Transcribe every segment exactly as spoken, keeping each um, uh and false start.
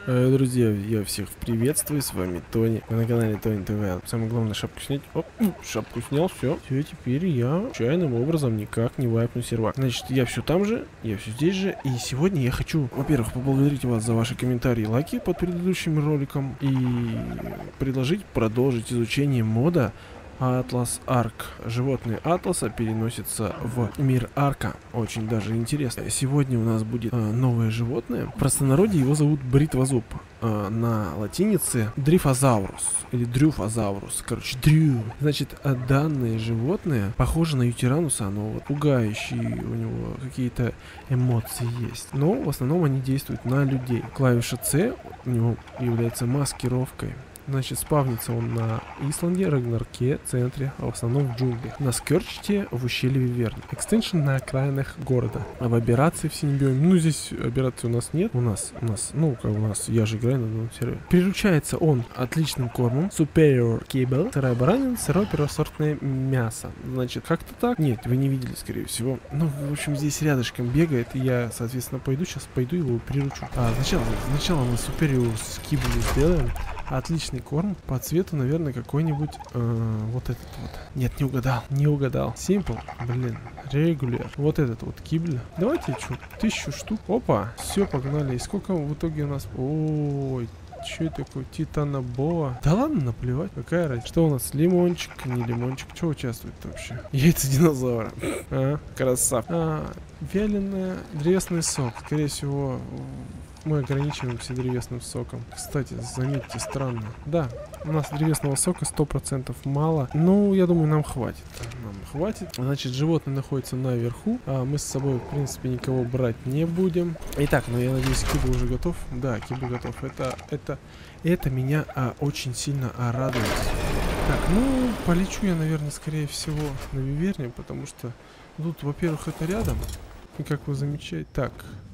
Э, Друзья, я всех приветствую, с вами Тони. Вы на канале Тони ТВ. Самое главное, шапку снять. Оп, шапку снял, все. Все, теперь я случайным образом никак не вайпну сервак. Значит, я все там же, я все здесь же. И сегодня я хочу, во-первых, поблагодарить вас за ваши комментарии и лайки под предыдущим роликом. И предложить продолжить изучение мода Атлас Арк. Животные Атласа переносятся в мир Арка. Очень даже интересно. Сегодня у нас будет э, новое животное. В простонародье его зовут бритвозуб. Э, на латинице дрифозаурус. Или дрюфозаурус. Короче, дрю. Значит, э, данное животное похоже на ютирануса. Оно вот пугающие, у него какие-то эмоции есть. Но в основном они действуют на людей. Клавиша C у него является маскировкой. Значит, спавнится он на Исланде, Рагнарке, центре, а в основном в джунглях. На Скёрчте, в ущелье Виверн. Экстеншн на окраинах города. А в операции в синебиоме, ну здесь операции у нас нет. У нас, у нас, ну как у нас, я же играю на одном сервере. Приручается он отличным кормом. Superior Cable, сырая баранина, сырое первосортное мясо. Значит, как-то так? Нет, вы не видели, скорее всего. Ну, в общем, здесь рядышком бегает, и я, соответственно, пойду, сейчас пойду его приручу. А, сначала, сначала мы Superior Cable сделаем. Отличный корм. По цвету, наверное, какой-нибудь э, вот этот вот. Нет, не угадал. Не угадал. Simple. Блин. Регуляр. Вот этот вот кибль. Давайте что, тысячу штук. Опа. Все, погнали. И сколько в итоге у нас... Ой. Что это такое? Титанобоа. Да ладно, наплевать. Какая разница? Что у нас? Лимончик, не лимончик. Что участвует вообще? Яйца динозавра. А, красав. А, вяленый древесный сок. Скорее всего... Мы ограничиваемся древесным соком. Кстати, заметьте, странно. Да, у нас древесного сока сто процентов мало. Ну, я думаю, нам хватит. Нам хватит. Значит, животное находится наверху. А мы с собой, в принципе, никого брать не будем. Итак, ну я надеюсь, Киба уже готов. Да, Киба готов. Это, это, это меня а, очень сильно а, радует. Так, ну, полечу я, наверное, скорее всего на Виверне, потому что тут, во-первых, это рядом. И как вы замечаете... Так...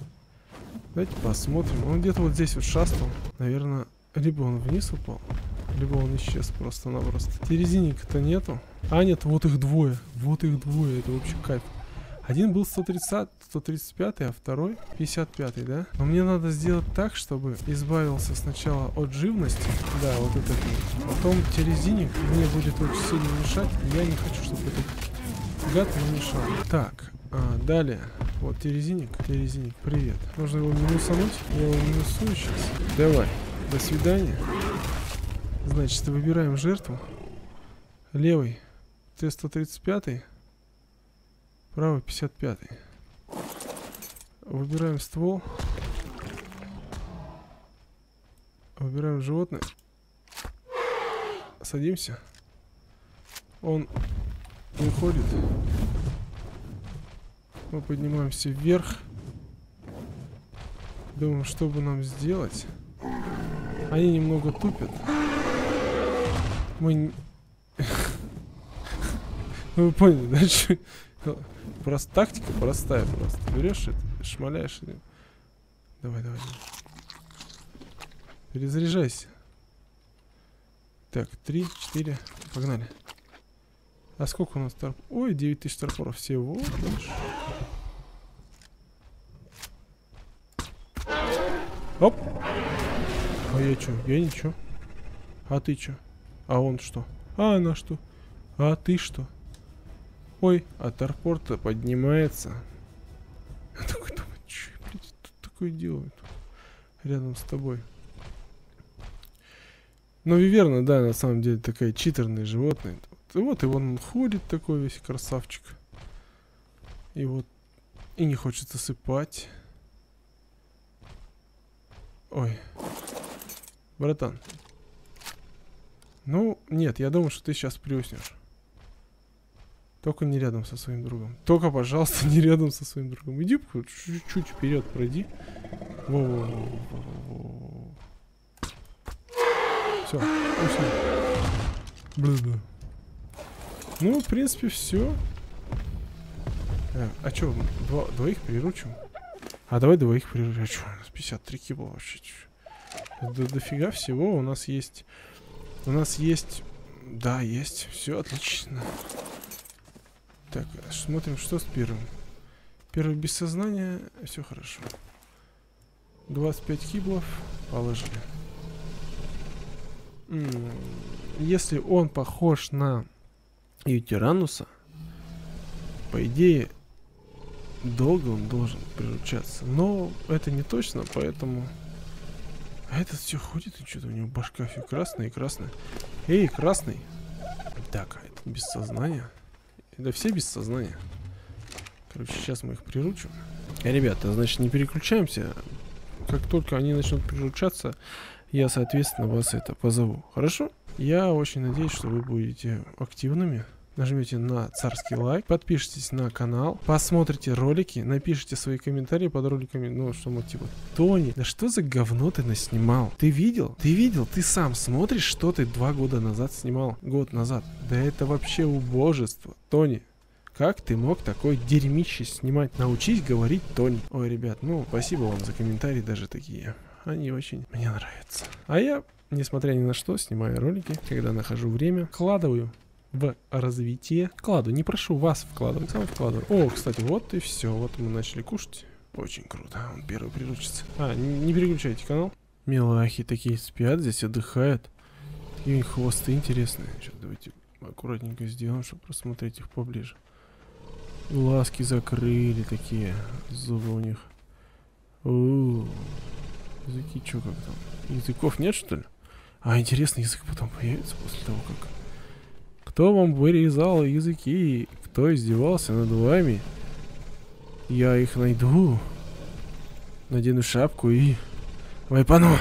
Давайте посмотрим. Он где-то вот здесь вот шастал. Наверное, либо он вниз упал, либо он исчез просто-напросто. Терезинника-то нету. А, нет, вот их двое. Вот их двое. Это вообще кайф. Один был сто тридцать, сто тридцать пятый, а второй пятьдесят пятый, да? Но мне надо сделать так, чтобы избавился сначала от живности. Да, вот этот вот. Потом терезинник мне будет очень сильно мешать. Я не хочу, чтобы этот гад мне мешал. Так. А, далее. Вот терезинник. Терезинник, привет. Нужно его минусануть. Я его минусую сейчас. Давай. До свидания. Значит, выбираем жертву. Левый Т сто тридцать пятый. Правый пятьдесят пятый. Выбираем ствол. Выбираем животное. Садимся. Он выходит. Мы поднимаемся вверх. Думаем, что бы нам сделать. Они немного тупят. Мы... Ну вы поняли, да? Просто тактика простая просто. Берешь это, шмаляешь. И... Давай, давай. Перезаряжайся. Так, три, четыре. Погнали. А сколько у нас торп? Ой, девять тысяч торпоров всего. Видишь? Оп! А я чё? Я ничего. А ты чё? А он что? А она что? А ты что? Ой, а торпор-то поднимается. Я такой думаю, чё, блядь, тут такое делают? Рядом с тобой. Ну, Виверна, да, на самом деле такая читерное животное. И вот, и вон он ходит такой весь красавчик. И вот, и не хочет засыпать. Ой. Братан. Ну, нет, я думаю, что ты сейчас приуснешь. Только не рядом со своим другом. Только, пожалуйста, не рядом со своим другом. Иди чуть-чуть вперед пройди. Во-во-во-во-во. Все, усни. Бля-бля. Ну, в принципе, все. А, а что, дво, двоих приручим? А давай двоих приручим. А что, у нас пятьдесят три киба вообще. До, дофига всего у нас есть. У нас есть. Да, есть. Все отлично. Так, смотрим, что с первым. Первый без сознания. Все хорошо. двадцать пять киблов положили. М-м, если он похож на Ютирануса, по идее, долго он должен приручаться. Но это не точно, поэтому... А этот все ходит, и что-то у него башка все красная и красная. Эй, красный! Так, это без сознания. Это все без сознания. Короче, сейчас мы их приручим. Э, ребята, значит, не переключаемся. Как только они начнут приручаться, я, соответственно, вас это позову. Хорошо? Я очень надеюсь, что вы будете активными. Нажмете на царский лайк, подпишитесь на канал, посмотрите ролики, напишите свои комментарии под роликами, ну, что мы типа, Тони, да что за говно ты наснимал? Ты видел? Ты видел? Ты сам смотришь, что ты два года назад снимал? Год назад. Да это вообще убожество. Тони, как ты мог такое дерьмище снимать? Научись говорить, Тони. Ой, ребят, ну, спасибо вам за комментарии даже такие. Они очень мне нравятся. А я, несмотря ни на что, снимаю ролики, когда нахожу время, вкладываю в развитие. Вкладываю, не прошу вас вкладывать, сам вкладываю. О, кстати, вот и все. Вот мы начали кушать. Очень круто. Он первый приручится. А, не, не переключайте канал. Милахи такие спят, здесь отдыхают. Такие у них хвосты интересные. Сейчас давайте аккуратненько сделаем, чтобы просмотреть их поближе. Глазки закрыли такие. Зубы у них. У-у-у. Языки что как там? Языков нет, что ли? А, интересно, язык потом появится после того, как... Кто вам вырезал языки? Кто издевался над вами? Я их найду. Надену шапку и... Вайпану!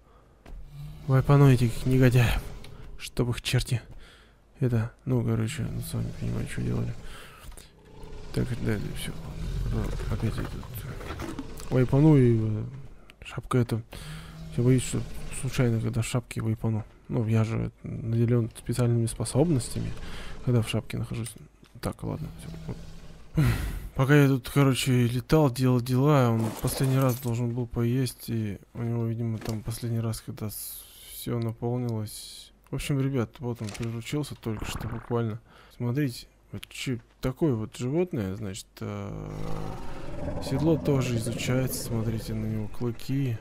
Вайпану этих негодяев. Чтоб их черти... Это... Ну, короче, ну, сами понимаете, что делали. Так, да, да, все. Опять этот... Вайпану и... Шапка это... Я боюсь, что случайно, когда в шапке вайпану. Ну, я же наделен специальными способностями, когда в шапке нахожусь. Так, ладно. Все. Пока я тут, короче, летал, делал дела, он последний раз должен был поесть, и у него, видимо, там последний раз, когда все наполнилось. В общем, ребят, вот он приручился только что буквально. Смотрите, вот че, такое вот животное, значит, э, седло тоже изучается, смотрите на него, клыки.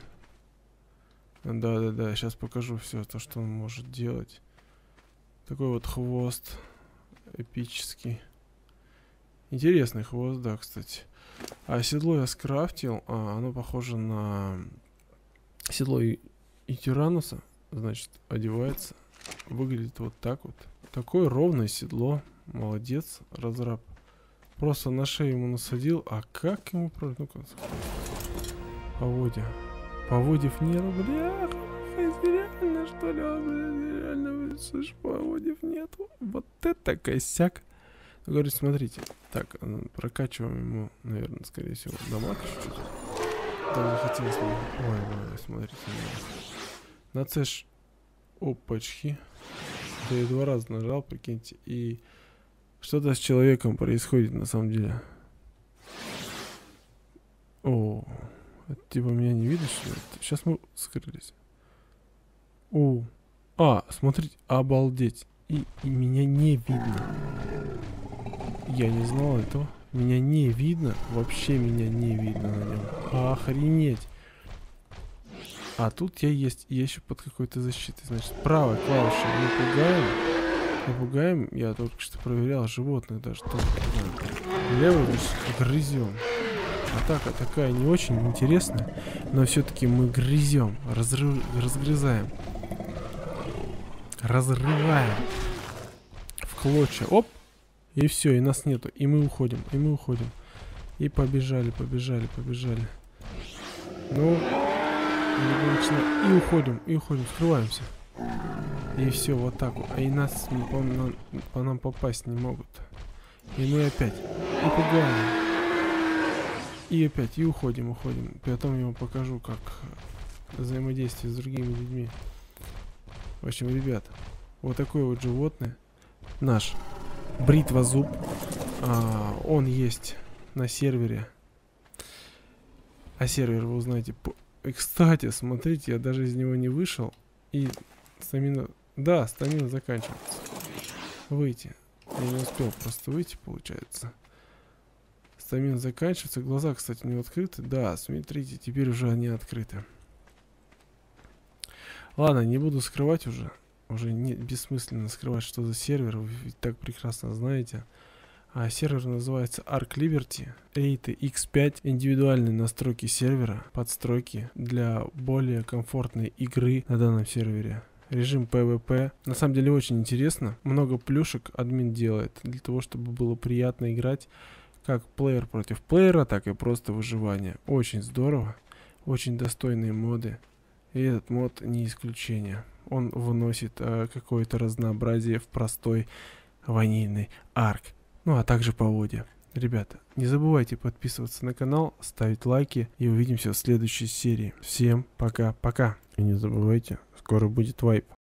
Да-да-да, сейчас покажу все то, что он может делать. Такой вот хвост эпический. Интересный хвост, да, кстати. А седло я скрафтил, а оно похоже на седло и, и Тирануса. Значит, одевается. Выглядит вот так вот. Такое ровное седло. Молодец, разраб. Просто на шею ему насадил. А как ему... Ну-ка, поводья. Поводьев не рублях. Реально, что ли? Реально, слышь, поводьев нету. Вот это косяк. Говорит, смотрите. Так, прокачиваем ему, наверное, скорее всего, дамаг чуть-чуть. Да, не хотелось мне. Ой, ой, смотрите. На цэш. Опачки. Да я два раза нажал, прикиньте. И что-то с человеком происходит на самом деле. О, это, типа меня не видно, что ли? Сейчас мы скрылись. О, а, смотрите, обалдеть. И, и меня не видно. Я не знал этого. Меня не видно. Вообще меня не видно на нем. Охренеть. А тут я есть. Я еще под какой-то защитой. Значит, правой клавишей мы пугаем. Мы пугаем. Я только что проверял животных даже. Левый грызем. Атака такая не очень интересная. Но все-таки мы грызем. Разрыв... Разгрызаем. Разрываем. В клочья. Оп. И все, и нас нету. И мы уходим. И мы уходим. И побежали, побежали, побежали. Ну. И уходим, и уходим. Скрываемся. И все, вот так вот. И нас по, на, по нам попасть не могут. И мы опять. И пугаем. И опять. И уходим, уходим. Потом я вам покажу, как взаимодействие с другими людьми. В общем, ребят, вот такое вот животное. Наш бритва зуб. А, он есть на сервере. А сервер вы узнаете. И, кстати, смотрите, я даже из него не вышел. И стамина... Да, стамина заканчивается. Выйти. Я не успел просто выйти, получается. Стамин заканчивается. Глаза, кстати, не открыты. Да, смотрите, теперь уже они открыты. Ладно, не буду скрывать уже. Уже не, бессмысленно скрывать, что за сервер. Вы ведь так прекрасно знаете. А сервер называется Ark Liberty. Эйта икс пять. Индивидуальные настройки сервера. Подстройки для более комфортной игры на данном сервере. Режим пэ вэ пэ. На самом деле очень интересно. Много плюшек админ делает. Для того, чтобы было приятно играть. Как плеер против плеера, так и просто выживание. Очень здорово. Очень достойные моды. И этот мод не исключение. Он вносит э, какое-то разнообразие в простой ванильный Ark. Ну а также по воде. Ребята, не забывайте подписываться на канал, ставить лайки. И увидимся в следующей серии. Всем пока-пока. И не забывайте, скоро будет вайп.